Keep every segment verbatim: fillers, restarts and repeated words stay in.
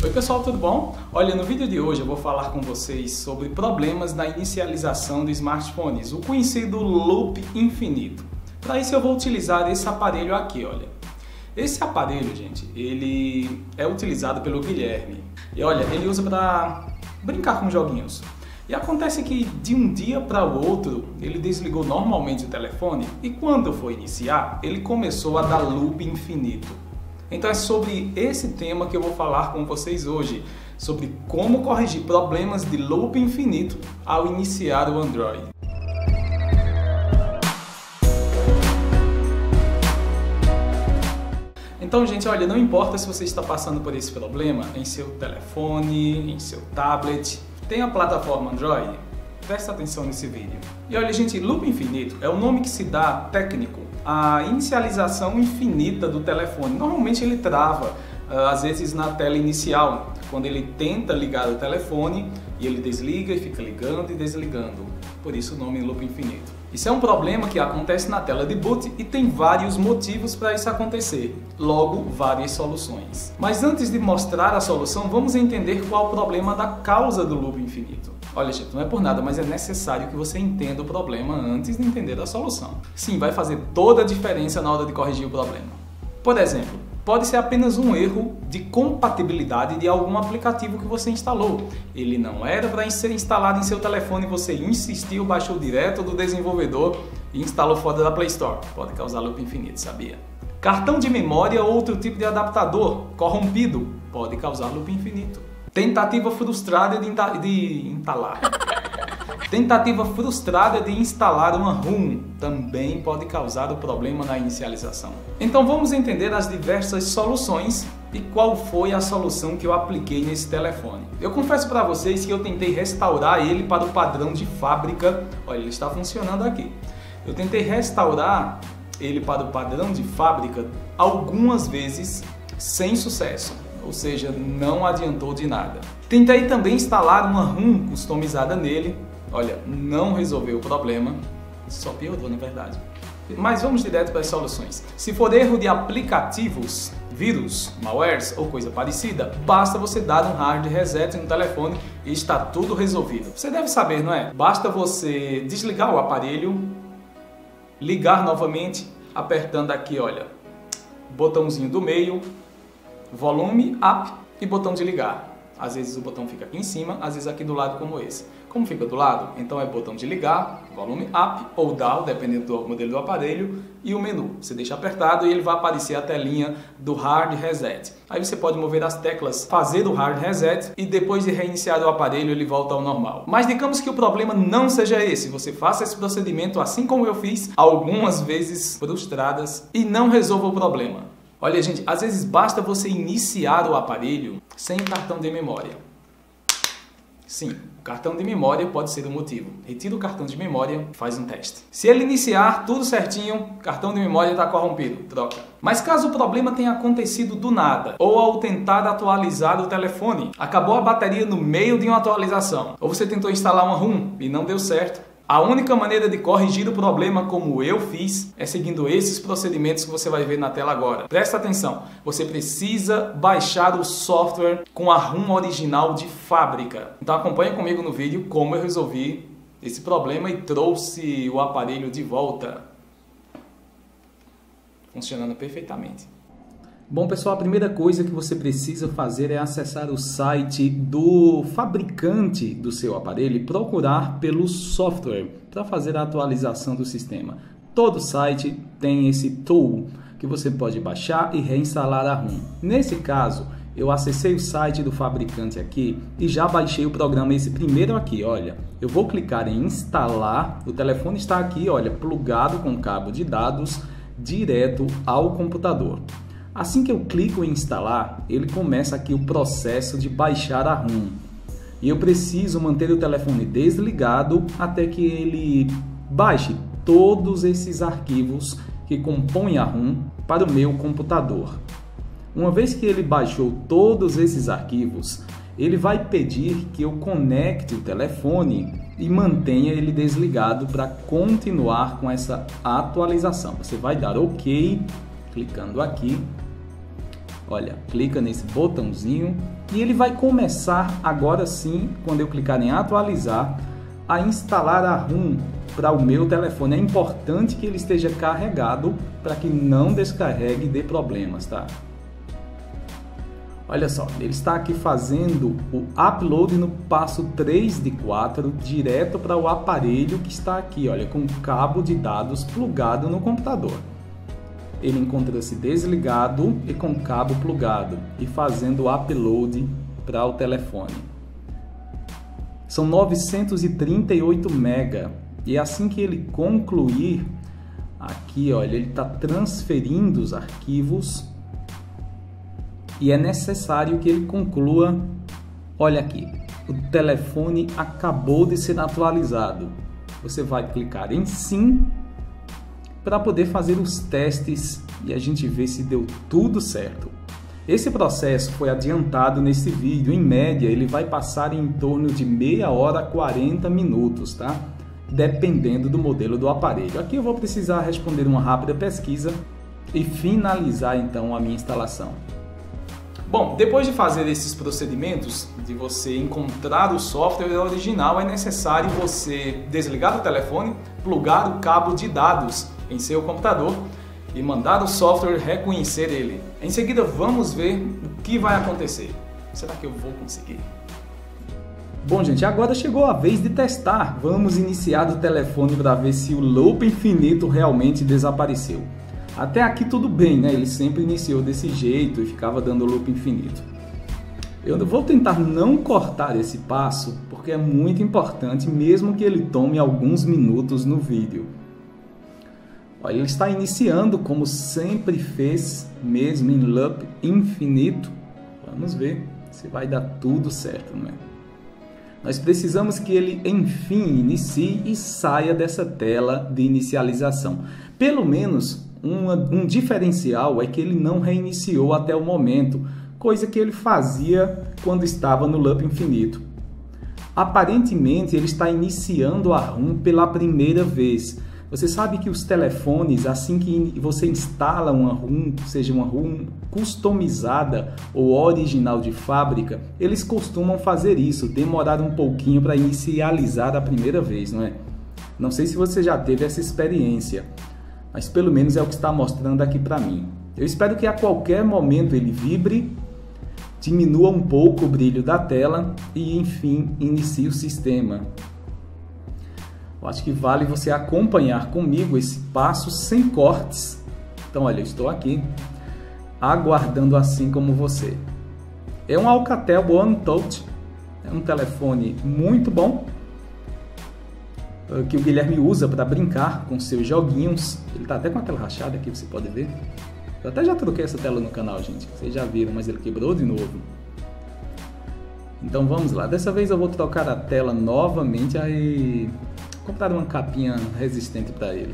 Oi pessoal, tudo bom? Olha, no vídeo de hoje eu vou falar com vocês sobre problemas na inicialização de smartphones, o conhecido loop infinito. Para isso eu vou utilizar esse aparelho aqui, olha. Esse aparelho, gente, ele é utilizado pelo Guilherme. E olha, ele usa para brincar com joguinhos. E acontece que de um dia para o outro ele desligou normalmente o telefone e quando foi iniciar ele começou a dar loop infinito. Então é sobre esse tema que eu vou falar com vocês hoje, sobre como corrigir problemas de loop infinito ao iniciar o Android. Então, gente, olha, não importa se você está passando por esse problema em seu telefone, em seu tablet, tem a plataforma Android, presta atenção nesse vídeo. E olha, gente, loop infinito é o nome que se dá técnico à inicialização infinita do telefone. Normalmente ele trava, às vezes na tela inicial, quando ele tenta ligar o telefone e ele desliga e fica ligando e desligando. Por isso o nome loop infinito. Isso é um problema que acontece na tela de boot e tem vários motivos para isso acontecer, logo várias soluções. Mas antes de mostrar a solução, vamos entender qual o problema da causa do loop infinito. Olha, gente, não é por nada, mas é necessário que você entenda o problema antes de entender a solução. Sim, vai fazer toda a diferença na hora de corrigir o problema. Por exemplo, pode ser apenas um erro de compatibilidade de algum aplicativo que você instalou. Ele não era para ser instalado em seu telefone, você insistiu, baixou direto do desenvolvedor e instalou fora da Play Store. Pode causar loop infinito, sabia? Cartão de memória ou outro tipo de adaptador corrompido pode causar loop infinito. Tentativa frustrada de, de instalar. Tentativa frustrada de instalar uma ROM também pode causar o problema na inicialização. Então vamos entender as diversas soluções e qual foi a solução que eu apliquei nesse telefone. Eu confesso para vocês que eu tentei restaurar ele para o padrão de fábrica. Olha, ele está funcionando aqui. Eu tentei restaurar ele para o padrão de fábrica algumas vezes sem sucesso. Ou seja, não adiantou de nada. Tentei também instalar uma ROM customizada nele. Olha, não resolveu o problema, só piorou na verdade. Mas vamos direto para as soluções. Se for erro de aplicativos, vírus, malwares ou coisa parecida, basta você dar um hard reset no telefone e está tudo resolvido. Você deve saber, não é? Basta você desligar o aparelho, ligar novamente, apertando aqui, olha, botãozinho do meio, volume up e botão de ligar. Às vezes o botão fica aqui em cima, às vezes aqui do lado como esse. Como fica do lado? Então é botão de ligar, volume up ou down, dependendo do modelo do aparelho, e o menu. Você deixa apertado e ele vai aparecer a telinha do hard reset. Aí você pode mover as teclas, fazer o hard reset e depois de reiniciar o aparelho ele volta ao normal. Mas digamos que o problema não seja esse. Você faça esse procedimento assim como eu fiz, algumas vezes frustradas, e não resolva o problema. Olha, gente, às vezes basta você iniciar o aparelho sem o cartão de memória. Sim, o cartão de memória pode ser o motivo. Retira o cartão de memória, faz um teste. Se ele iniciar tudo certinho, cartão de memória está corrompido, troca. Mas caso o problema tenha acontecido do nada, ou ao tentar atualizar o telefone, acabou a bateria no meio de uma atualização, ou você tentou instalar uma ROM e não deu certo, a única maneira de corrigir o problema, como eu fiz, é seguindo esses procedimentos que você vai ver na tela agora. Presta atenção, você precisa baixar o software com a ROM original de fábrica. Então acompanha comigo no vídeo como eu resolvi esse problema e trouxe o aparelho de volta. Funcionando perfeitamente. Bom, pessoal, a primeira coisa que você precisa fazer é acessar o site do fabricante do seu aparelho e procurar pelo software para fazer a atualização do sistema. Todo site tem esse tool que você pode baixar e reinstalar a ROM. Nesse caso, eu acessei o site do fabricante aqui e já baixei o programa, esse primeiro aqui, olha. Eu vou clicar em instalar, o telefone está aqui, olha, plugado com cabo de dados direto ao computador. Assim que eu clico em instalar, ele começa aqui o processo de baixar a ROM. E eu preciso manter o telefone desligado até que ele baixe todos esses arquivos que compõem a ROM para o meu computador. Uma vez que ele baixou todos esses arquivos, ele vai pedir que eu conecte o telefone e mantenha ele desligado para continuar com essa atualização. Você vai dar OK, clicando aqui. Olha, clica nesse botãozinho e ele vai começar agora sim, quando eu clicar em atualizar, a instalar a ROM para o meu telefone. É importante que ele esteja carregado para que não descarregue e dê problemas, tá? Olha só, ele está aqui fazendo o upload no passo três de quatro, direto para o aparelho que está aqui, olha, com o cabo de dados plugado no computador. Ele encontra-se desligado e com o cabo plugado e fazendo o upload para o telefone. São novecentos e trinta e oito mega e assim que ele concluir, aqui olha, ele está transferindo os arquivos e é necessário que ele conclua. Olha aqui, o telefone acabou de ser atualizado. Você vai clicar em sim para poder fazer os testes e a gente ver se deu tudo certo. Esse processo foi adiantado nesse vídeo. Em média, ele vai passar em torno de meia hora a quarenta minutos, tá? Dependendo do modelo do aparelho. Aqui eu vou precisar responder uma rápida pesquisa e finalizar então a minha instalação. Bom, depois de fazer esses procedimentos, de você encontrar o software original, é necessário você desligar o telefone, plugar o cabo de dados em seu computador e mandar o software reconhecer ele. Em seguida, vamos ver o que vai acontecer. Será que eu vou conseguir? Bom, gente, agora chegou a vez de testar. Vamos iniciar do telefone para ver se o loop infinito realmente desapareceu. Até aqui tudo bem, né? Ele sempre iniciou desse jeito e ficava dando loop infinito. Eu vou tentar não cortar esse passo, porque é muito importante, mesmo que ele tome alguns minutos no vídeo. Olha, ele está iniciando como sempre fez, mesmo em loop infinito. Vamos ver se vai dar tudo certo, não é? Nós precisamos que ele, enfim, inicie e saia dessa tela de inicialização. Pelo menos uma, um diferencial é que ele não reiniciou até o momento, coisa que ele fazia quando estava no loop infinito. Aparentemente, ele está iniciando a ROM pela primeira vez. Você sabe que os telefones, assim que você instala uma ROM, seja uma ROM customizada ou original de fábrica, eles costumam fazer isso, demorar um pouquinho para inicializar a primeira vez, não é? Não sei se você já teve essa experiência, mas pelo menos é o que está mostrando aqui para mim. Eu espero que a qualquer momento ele vibre, diminua um pouco o brilho da tela e, enfim, inicie o sistema. Eu acho que vale você acompanhar comigo esse passo sem cortes. Então, olha, eu estou aqui aguardando assim como você. É um Alcatel One Touch, é um telefone muito bom que o Guilherme usa para brincar com seus joguinhos. Ele está até com a tela rachada aqui, você pode ver. Eu até já troquei essa tela no canal, gente. Vocês já viram, mas ele quebrou de novo. Então vamos lá. Dessa vez eu vou trocar a tela novamente. Aí comprar uma capinha resistente para ele.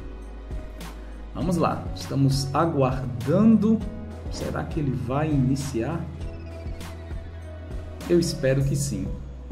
Vamos lá. Estamos aguardando. Será que ele vai iniciar? Eu espero que sim.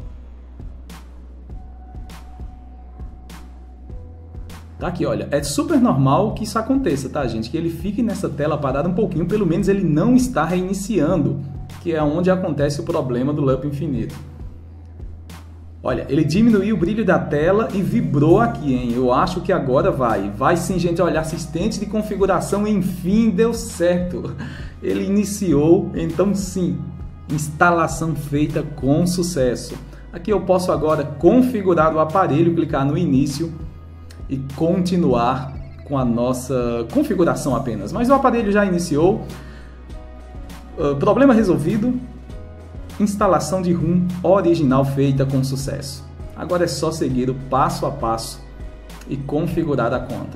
Tá aqui, olha, é super normal que isso aconteça, tá, gente? Que ele fique nessa tela parada um pouquinho, pelo menos ele não está reiniciando, que é onde acontece o problema do loop infinito. Olha, ele diminuiu o brilho da tela e vibrou aqui, hein? Eu acho que agora vai. Vai sim, gente, olha, assistente de configuração, enfim, deu certo. Ele iniciou, então sim, instalação feita com sucesso. Aqui eu posso agora configurar o aparelho, clicar no início e continuar com a nossa configuração apenas. Mas o aparelho já iniciou. Uh, problema resolvido. Instalação de ROM original feita com sucesso. Agora é só seguir o passo a passo e configurar a conta.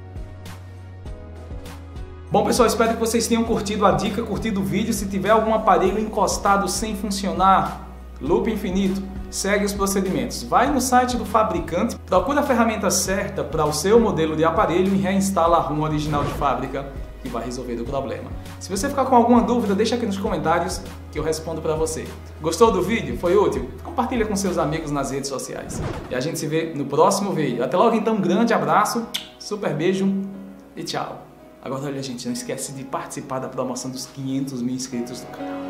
Bom, pessoal, espero que vocês tenham curtido a dica, curtido o vídeo. Se tiver algum aparelho encostado sem funcionar, loop infinito, segue os procedimentos. Vai no site do fabricante, procura a ferramenta certa para o seu modelo de aparelho e reinstala a ROM original de fábrica que vai resolver o problema. Se você ficar com alguma dúvida, deixa aqui nos comentários que eu respondo para você. Gostou do vídeo? Foi útil? Compartilha com seus amigos nas redes sociais. E a gente se vê no próximo vídeo. Até logo então, um grande abraço, super beijo e tchau! Agora olha gente, não esquece de participar da promoção dos quinhentos mil inscritos do canal.